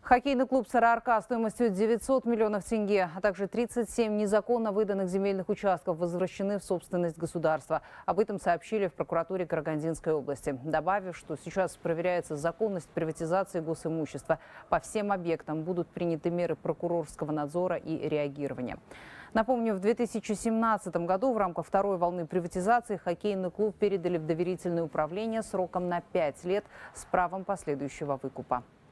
Хоккейный клуб «Сарыарка» стоимостью 900 миллионов тенге, а также 37 незаконно выданных земельных участков возвращены в собственность государства. Об этом сообщили в прокуратуре Карагандинской области, добавив, что сейчас проверяется законность приватизации госимущества. По всем объектам будут приняты меры прокурорского надзора и реагирования. Напомню, в 2017 году в рамках второй волны приватизации хоккейный клуб передали в доверительное управление сроком на 5 лет с правом последующего выкупа.